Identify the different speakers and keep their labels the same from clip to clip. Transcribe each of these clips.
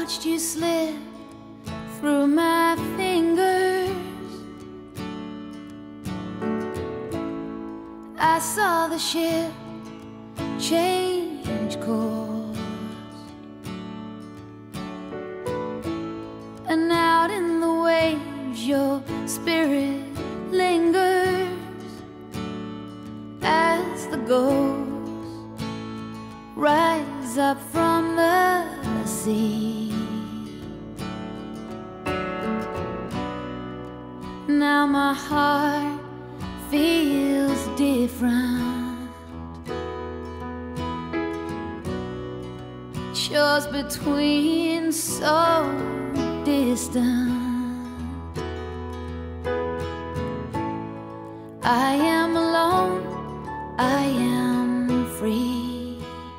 Speaker 1: watched you slip through my fingers. I saw the ship change course, and out in the waves your spirit lingers as the ghosts rise up from the sea. Now my heart feels different. Shores between so distant. I am alone, I am free.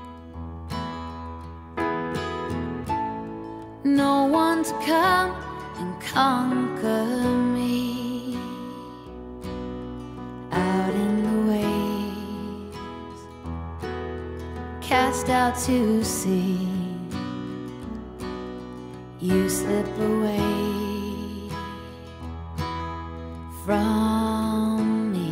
Speaker 1: No one to come and conquer me. Out in the waves, cast out to sea, you slip away from me.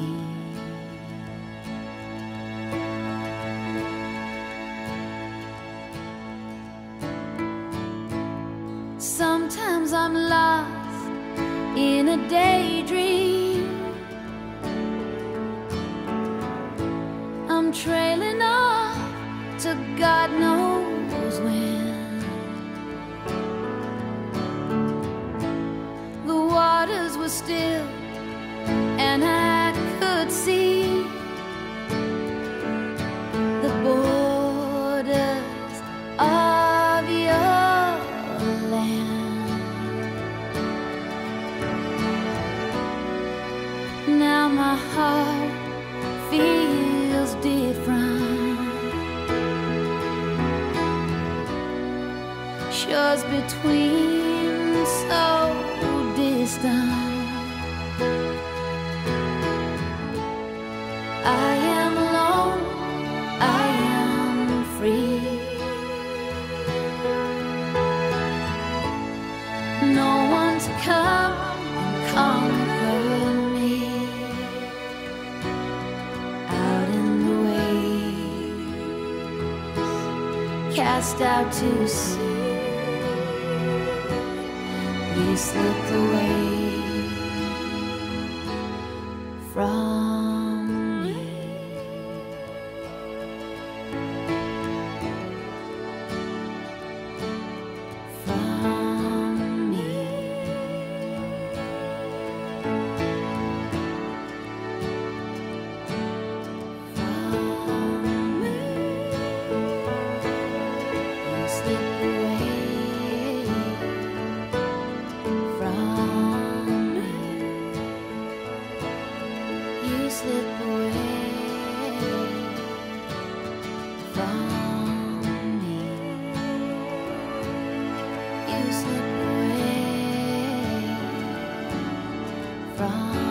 Speaker 1: Sometimes I'm lost in a daydream. I'm trailing off to God knows when. The waters were still and I could see the borders of your land. Now my heart feels different. Shores between so distant. I am alone, I am free. No one to come and conquer me. Out in the waves, cast out to sea, you slipped away from me. From me. From me. You slip away from me. You slip away from me. You slip away from